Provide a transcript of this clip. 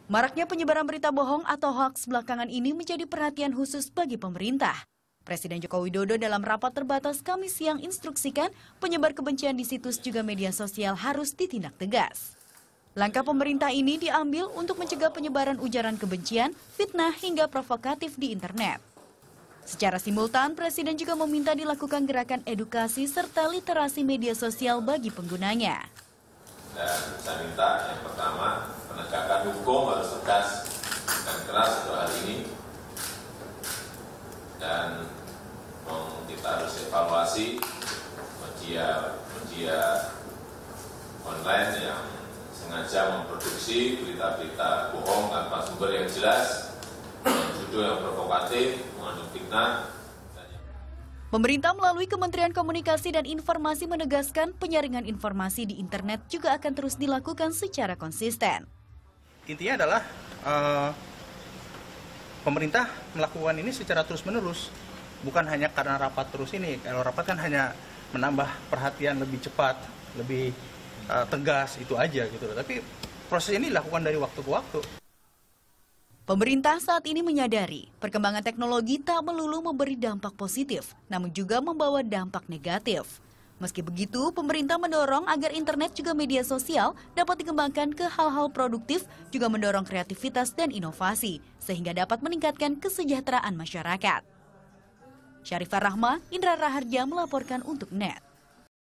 Maraknya penyebaran berita bohong atau hoaks belakangan ini menjadi perhatian khusus bagi pemerintah. Presiden Joko Widodo dalam rapat terbatas Kamis siang instruksikan penyebar kebencian di situs juga media sosial harus ditindak tegas. Langkah pemerintah ini diambil untuk mencegah penyebaran ujaran kebencian, fitnah hingga provokatif di internet. Secara simultan, Presiden juga meminta dilakukan gerakan edukasi serta literasi media sosial bagi penggunanya. Dan saya minta yang pertama, penegakan hukum harus tegas dan keras untuk hal ini. Dan kita harus evaluasi media online yang sengaja memproduksi berita-berita bohong tanpa sumber yang jelas, dengan judul yang provokatif, mengandung fitnah. Pemerintah melalui Kementerian Komunikasi dan Informasi menegaskan penyaringan informasi di internet juga akan terus dilakukan secara konsisten. Intinya adalah pemerintah melakukan ini secara terus-menerus, bukan hanya karena rapat terus ini. Kalau rapat kan hanya menambah perhatian lebih cepat, lebih tegas, itu aja gitu. Tapi proses ini dilakukan dari waktu ke waktu. Pemerintah saat ini menyadari perkembangan teknologi tak melulu memberi dampak positif, namun juga membawa dampak negatif. Meski begitu, pemerintah mendorong agar internet juga media sosial dapat dikembangkan ke hal-hal produktif, juga mendorong kreativitas dan inovasi, sehingga dapat meningkatkan kesejahteraan masyarakat. Syarifah Rahma, Indra Raharja melaporkan untuk NET.